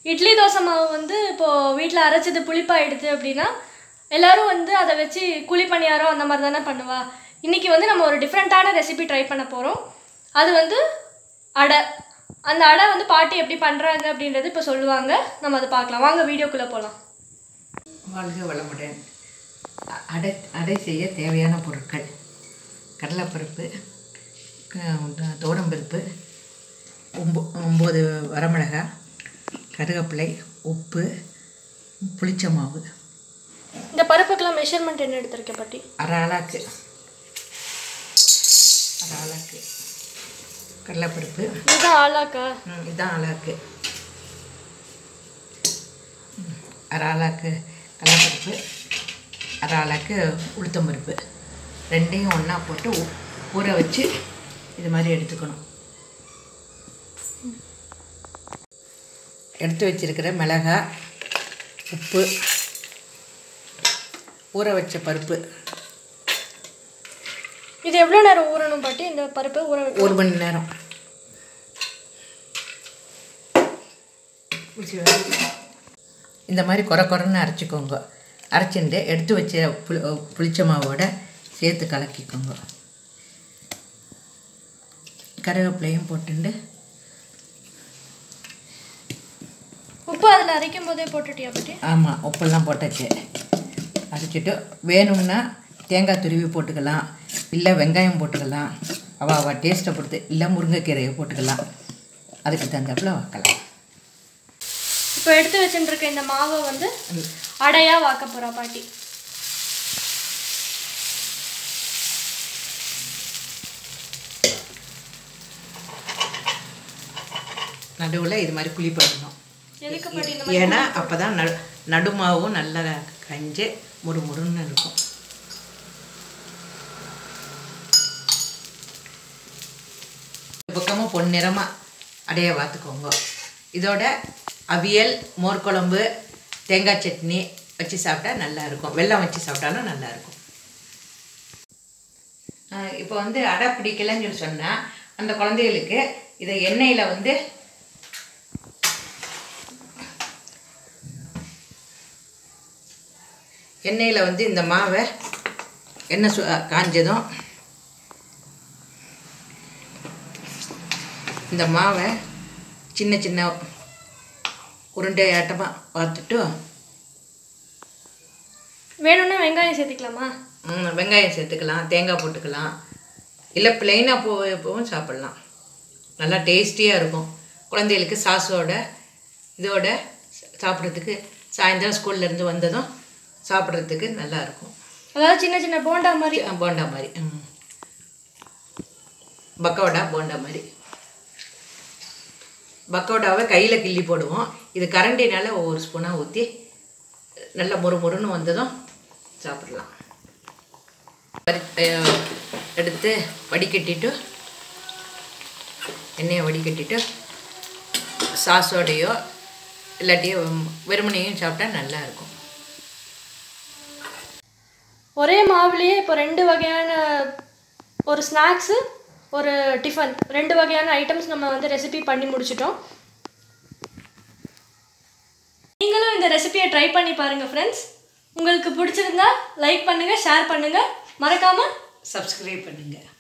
இட்லி தோசை மாவு வந்து இப்போது வீட்டில் அரைச்சது புளிப்பாயிடுது அப்படின்னா எல்லோரும் வந்து அதை வச்சு குழி பணியாரம் அந்த மாதிரி தானே பண்ணுவா. இன்றைக்கி வந்து நம்ம ஒரு டிஃப்ரெண்ட்டான ரெசிபி ட்ரை பண்ண போகிறோம். அது வந்து அடை. அந்த அடை வந்து பாட்டி எப்படி பண்ணுறாங்க அப்படின்றது இப்போ சொல்லுவாங்க. நம்ம அதை பார்க்கலாம். வாங்க வீடியோக்குள்ளே போகலாம். வாழ்க வளமுடன். அடை செய்ய தேவையான பொருட்கள்: கடலைப்பருப்பு, துவரம்பருப்பு, 9 வரமிளகாய், கருவேப்பிலை, உப்பு, புளிச்ச மாவு. இந்த பருப்புக்கெல்லாம் மெஷர்மெண்ட் என்ன எடுத்திருக்கேன் பாட்டி? அரை ஆளாக்கு கடலைப்பருப்பு. இதுதான் ஆளாக்கா? இதுதான் ஆளாக்கு. அரை ஆளாக்கு கடலைப்பருப்பு, அரை ஆளாக்கு உளுத்தம்பருப்பு. ரெண்டையும் ஒன்றா போட்டு ஊற வச்சு இது மாதிரி எடுத்துக்கணும். எடுத்து வச்சிருக்கிற மிளகாய், உப்பு, ஊற வச்ச பருப்பு. இது எவ்வளோ நேரம் ஊறணும் பாட்டி? இந்த பருப்பு ஊற வைக்க 1 மணி நேரம். இந்த மாதிரி குறைன்னு அரைச்சிக்கோங்க. அரைச்சிட்டு எடுத்து வச்ச புளிச்ச மாவோட சேர்த்து கலக்கிக்கோங்க. கருவேப்பிலையும் போட்டுண்டு. உப்பு அதில் அரைக்கும் போதே போட்டுட்டியா பாட்டி? ஆமாம், உப்பெல்லாம் போட்டாச்சு. அரைச்சிட்டு வேணும்னா தேங்காய் துருவி போட்டுக்கலாம், இல்லை வெங்காயம் போட்டுக்கலாம். அவள் டேஸ்ட்டை பொறுத்து, இல்லை முருங்கைக்கீரையை போட்டுக்கலாம். அதுக்கு தகுந்தாப்புல வைக்கலாம். இப்போ எடுத்து வச்சுருக்க இந்த மாவை வந்து அடையாக வாக்க போகிறா பாட்டி. நடுவில் இது மாதிரி குழி போடணும். எதுக்கு பாட்டி? ஏன்னா அப்போ தான் நடுமாவும் நல்லா கஞ்சி முறுமுறுன்னு இருக்கும். பக்கமும் பொன்னிறமாக அடைய வாத்துக்கோங்க. இதோட அவியல், மோர் குழம்பு, தேங்காய் சட்னி வச்சு சாப்பிட்டா நல்லாயிருக்கும். வெல்லம் வச்சு சாப்பிட்டாலும் நல்லாயிருக்கும். இப்போ வந்து அடை பிடிக்கலன்னு சொல்லி சொன்னால் அந்த குழந்தைகளுக்கு இதை எண்ணெயில் வந்து இந்த மாவை எண்ணெய் காஞ்சதும் இந்த மாவை சின்ன சின்ன உருண்டை ஆட்டமாக பார்த்துட்டு வேணும்னா வெங்காயம் சேர்த்துக்கலாமா? வெங்காயம் சேர்த்துக்கலாம், தேங்காய் போட்டுக்கலாம், இல்லை ப்ளைனாக எப்பவும் சாப்பிட்லாம். நல்லா டேஸ்டியாக இருக்கும். குழந்தைகளுக்கு சாஸோட இதோட சாப்பிட்றதுக்கு சாயந்தரம் ஸ்கூல்லேருந்து வந்ததும் சாப்பிட்றதுக்கு நல்லாயிருக்கும். அதாவது சின்ன சின்ன போண்டா மாதிரி. போண்டா மாதிரி, பக்கோடா போண்டா மாதிரி. பக்கோடாவை கையில் கிள்ளி போடுவோம். இது கரண்டினால் ஒவ்வொரு ஸ்பூனாக ஊற்றி நல்லா முறுமுறுன்னு வந்ததும் சாப்பிடலாம். எடுத்து வடிகட்டிட்டு, எண்ணெயை வடிகட்டிட்டு சாஸோடையோ இல்லாட்டியோ வெறுமனையும் சாப்பிட்டா நல்லாயிருக்கும். ஒரே மாவுலேயே இப்போ 2 வகையான ஒரு ஸ்நாக்ஸு, ஒரு டிஃபன், 2 வகையான ஐட்டம்ஸ் நம்ம வந்து ரெசிபி பண்ணி முடிச்சிட்டோம். நீங்களும் இந்த ரெசிபியை ட்ரை பண்ணி பாருங்கள் ஃப்ரெண்ட்ஸ். உங்களுக்கு பிடிச்சிருந்தா லைக் பண்ணுங்கள், ஷேர் பண்ணுங்கள், மறக்காமல் சப்ஸ்கிரைப் பண்ணுங்கள்.